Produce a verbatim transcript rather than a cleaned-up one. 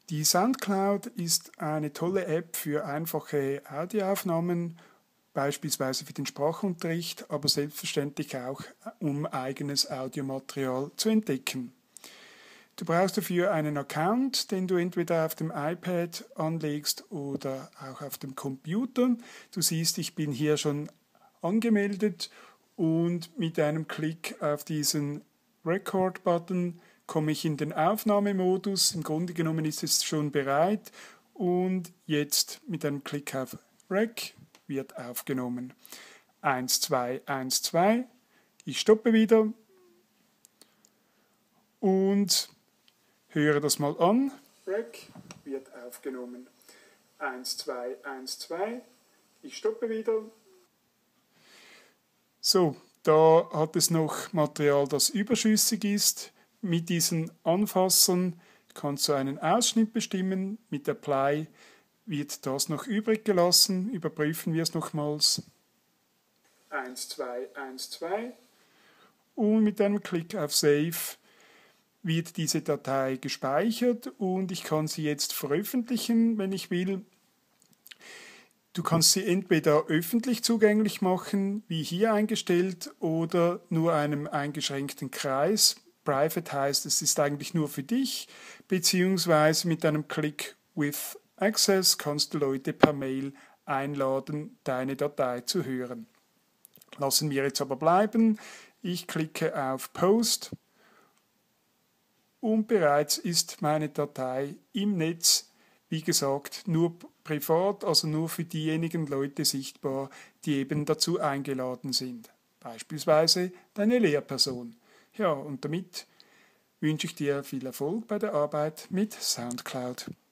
Die Soundcloud ist eine tolle App für einfache Audioaufnahmen, beispielsweise für den Sprachunterricht, aber selbstverständlich auch, um eigenes Audiomaterial zu entdecken. Du brauchst dafür einen Account, den du entweder auf dem iPad anlegst oder auch auf dem Computer. Du siehst, ich bin hier schon angemeldet und mit einem Klick auf diesen Record-Button komme ich in den Aufnahmemodus. Im Grunde genommen ist es schon bereit und jetzt mit einem Klick auf Rec wird aufgenommen. eins, zwei, eins, zwei. Ich stoppe wieder und höre das mal an. Rec wird aufgenommen. eins, zwei, eins, zwei. Ich stoppe wieder. So, da hat es noch Material, das überschüssig ist. Mit diesen Anfassern kannst du einen Ausschnitt bestimmen. Mit Apply wird das noch übrig gelassen. Überprüfen wir es nochmals. eins, zwei, eins, zwei. Und mit einem Klick auf Save wird diese Datei gespeichert und ich kann sie jetzt veröffentlichen, wenn ich will. Du kannst sie entweder öffentlich zugänglich machen, wie hier eingestellt, oder nur einem eingeschränkten Kreis. Private heißt, es ist eigentlich nur für dich, beziehungsweise mit einem Klick with Access kannst du Leute per Mail einladen, deine Datei zu hören. Lassen wir jetzt aber bleiben. Ich klicke auf Post und bereits ist meine Datei im Netz, wie gesagt, nur privat, also nur für diejenigen Leute sichtbar, die eben dazu eingeladen sind. Beispielsweise deine Lehrperson. Ja, und damit wünsche ich dir viel Erfolg bei der Arbeit mit Soundcloud.